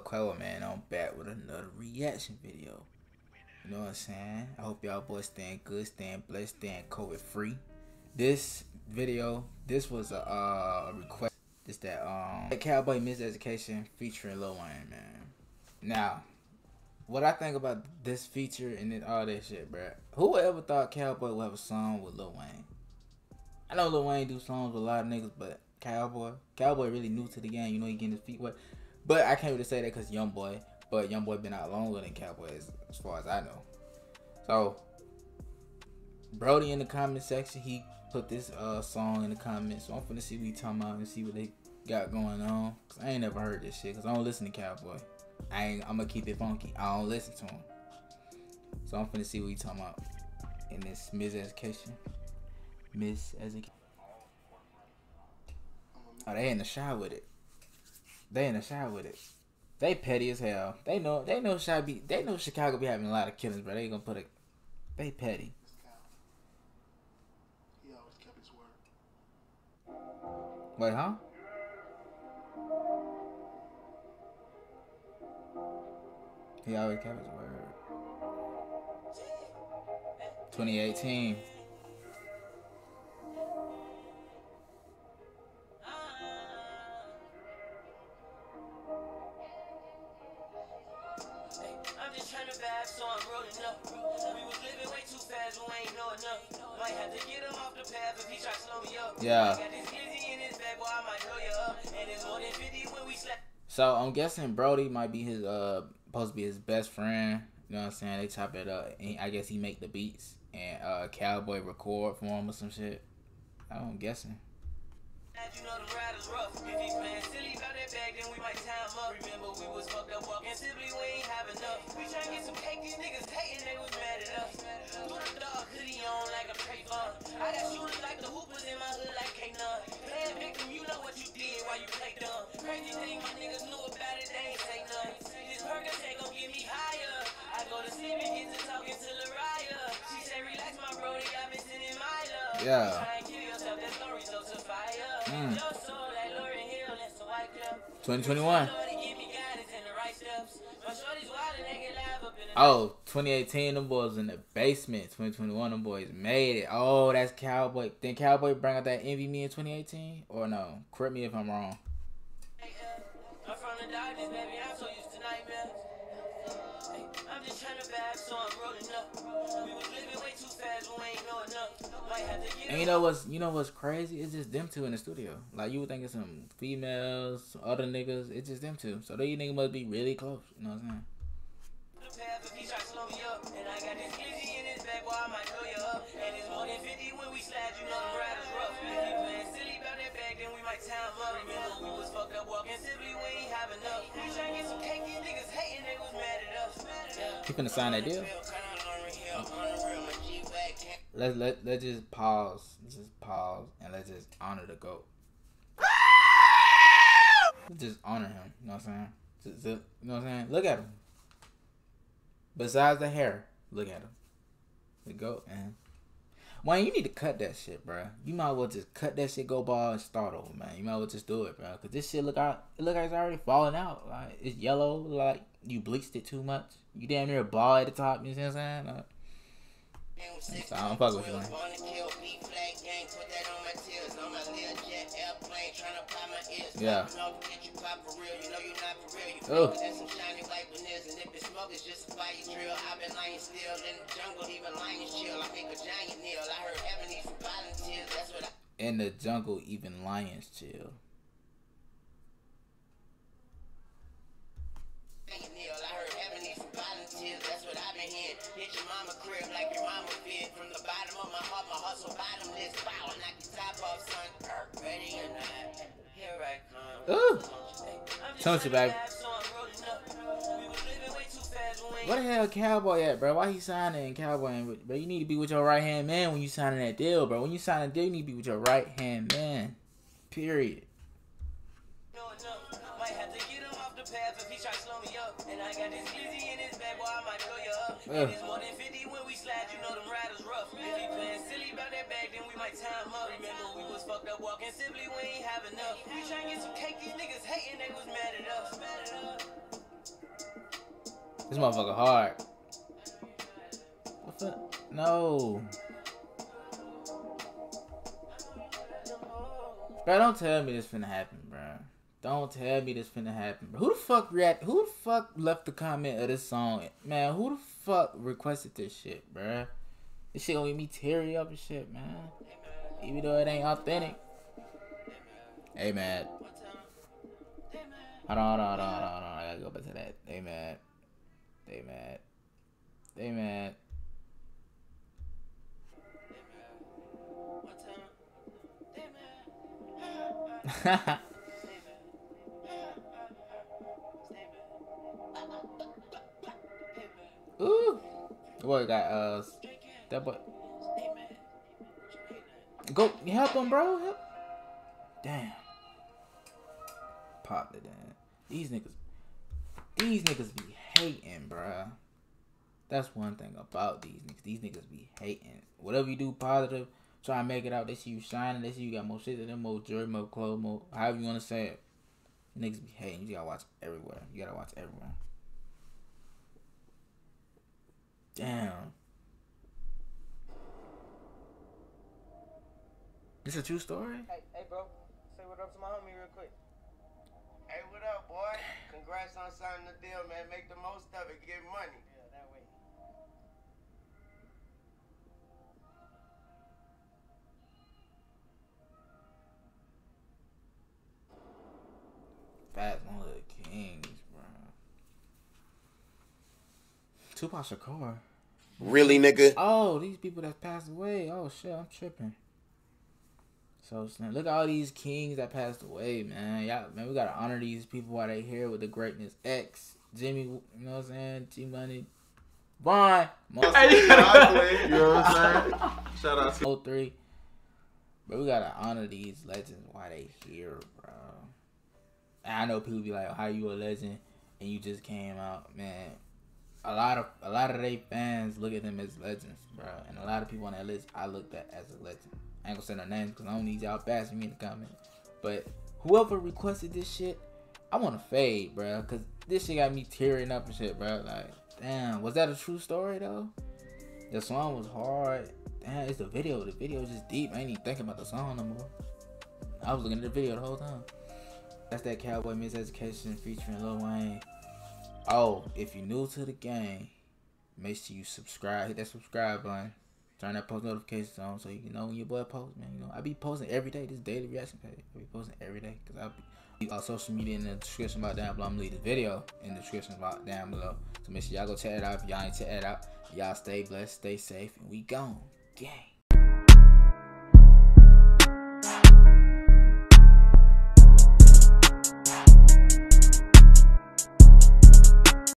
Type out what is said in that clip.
Calboy, man. I'm back with another reaction video. You know what I'm saying? I hope y'all boys staying good, staying blessed, staying COVID free. This video, this was a request. This that Calboy Miseducation featuring Lil Wayne, man. Now, what I think about this feature and then all that shit, bruh. Who ever thought Calboy would have a song with Lil Wayne? I know Lil Wayne do songs with a lot of niggas, but Calboy really new to the game. You know, he getting his feet wet. But I can't really say that because Youngboy. But Youngboy been out longer than Calboy as far as I know. So, Brody in the comment section, he put this song in the comments. So I'm finna see what he talking about and see what they got going on. Cause I ain't never heard this shit. Cause I don't listen to Calboy. I'm gonna keep it funky. I don't listen to him. So I'm finna see what he talking about in this Miseducation. Oh, they in the shower with it. They petty as hell. They know Chicago be having a lot of killings, bro. They gonna put they petty. He always kept his word. Wait, huh? He always kept his word. 2018. I'm just trying to vibe, so I'm rolling up. We was living way too fast, we ain't know enough. Might have to get him off the path if he try to slow me up. Yeah. Got this glizzy in his bag, boy, I might blow you up. And it's more than 50 when we slap. So I'm guessing Brody might be his supposed to be his best friend. You know what I'm saying? They chop it up. And I guess he make the beats and Calboy record for him or some shit. I'm guessing. You know the ride is rough. If he playing silly about that bag, then we might time up. Remember we was fucked up walking simply, we ain't have enough. We tryna get some cake, these niggas hating, they was mad at us. Put a dog hoodie on like a Trey Fun. I got shooters like the hoopers in my hood like K-Nun. Playing victim, you know what you did while you play dumb. Crazy thing, my niggas knew about it, they ain't say nothing. This burger ain't gon' get me higher. I go to sleep and get to talking to Lariah. She say relax my brody, I've been sitting my love. Yeah. Try and kill yourself, that's no result to fire. 2021. Oh, 2018, them boys in the basement. 2021, them boys made it. Oh, that's Calboy. Then Calboy bring out that Envy Me in 2018? Or no? Correct me if I'm wrong. I'm from the darkness, baby, I'm so used to nightmares. I'm just trying to vibe, so I'm rolling up. We was living way too fast, we ain't know enough. And you know what's crazy? It's just them two in the studio. Like you would think it's some females, some other niggas. It's just them two. So these niggas must be really close. You know what I'm saying? You finna sign that deal? Let's just pause. And let's just honor the GOAT. Let's just honor him. You know what I'm saying? You know what I'm saying? Look at him. Besides the hair, look at him. The GOAT, man. Wayne, you need to cut that shit, bro. You might as well just cut that shit, go ball, and start over, man. You might as well just do it, bro. Cause this shit look like it's already falling out. Like it's yellow, like you bleached it too much. You damn near a ball at the top. You see what I'm saying? Like, so I don't fuck with you, man. Yeah. Oh. In the jungle, even lions chill. That's what I've been hearing. Hit your mama crib like your mama fed. From the bottom of my heart, my hustle bottomless. Bow and knock your top off, son. Ready or not, here I come. Ooh. Touch it, baby. Where the hell Calboy at, bro? Why he signing Calboy? Bro, you need to be with your right hand man when you signing that deal, bro. When you sign a deal, you need to be with your right hand man. Period. And I got this glizzy in his bag, boy, I might blow you up. And it's more than 50 when we slide, you know them riders rough. If he playing silly about that bag, then we might time up. Remember, we was fucked up walking simply, we ain't have enough. We tryna get some cake, these niggas hating, they was mad at us. This motherfucker hard. What the? No. Bro, don't tell me this finna happen, bro. Don't tell me this finna happen, bro. Who the fuck left the comment of this song? Man, who the fuck requested this shit, bro? This shit gonna get me teary up and shit, man. Even though it ain't authentic. Hey, man. Hold on. I gotta go back to that. Hey, man. Ooh. Boy got that boy. Go help him, bro. Help. Damn. Popped it in. These niggas be hating, bro. That's one thing about these niggas. These niggas be hating. Whatever you do positive, try and make it out. They see you shining. They see you got more shit than them, more jewelry, more clothes, more however you want to say it. Niggas be hating. You gotta watch everywhere. Damn. This a true story? Hey, bro. Say what up to my homie real quick. Hey, what up, boy? Congrats on signing the deal, man. Make the most of it. Get money. Yeah, that way. Fat one of the kings, bro. Tupac Shakur. Really, nigga? Oh, these people that passed away. Oh shit, I'm tripping. So look at all these kings that passed away, man. Y'all, man, we gotta honor these people while they here with the greatness. X, Jimmy, you know what I'm saying? T Money, Vaughn. You know what I'm saying? Shout out to 03. But we gotta honor these legends while they here, bro. And I know people be like, oh, "How you a legend and you just came out, man?" A lot of they fans look at them as legends, bro. And a lot of people on that list, I looked at as a legend. I ain't gonna say no names because I don't need y'all bashing me in the comments. But whoever requested this shit, I want to fade, bro. Because this shit got me tearing up and shit, bro. Like, damn. Was that a true story, though? The song was hard. Damn, it's the video. The video is just deep. I ain't even thinking about the song no more. I was looking at the video the whole time. That's that Calboy Miseducation featuring Lil Wayne. Oh, if you're new to the game, make sure you subscribe. Hit that subscribe button. Turn that post notifications on so you can know when your boy posts, man. You know, I be posting every day. This daily reaction page. I be posting every day because I be social media in the description box down below. I'm gonna leave the video in the description box down below. So make sure y'all go check it out. If y'all ain't check it out, y'all stay blessed, stay safe, and we gone. Gang.